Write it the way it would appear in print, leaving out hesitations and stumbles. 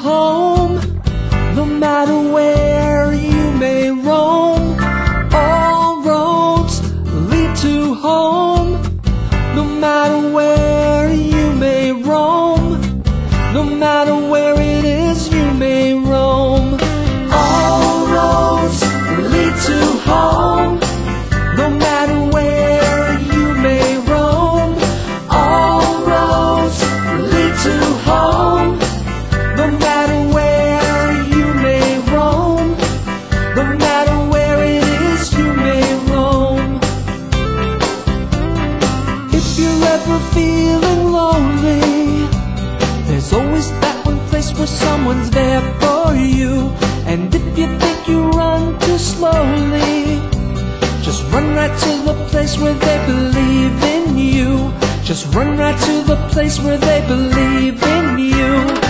home, no matter where you may roam. All roads lead to home, no matter where you may roam, no matter where it is you may roam. All roads lead to home, no matter where you may roam. All roads lead to home, no matter where you may roam, no matter where it is you may roam. If you're ever feeling lonely, there's always that one place where someone's there for you. And if you think you run too slowly, just run right to the place where they believe in you. Just run right to the place where they believe in you.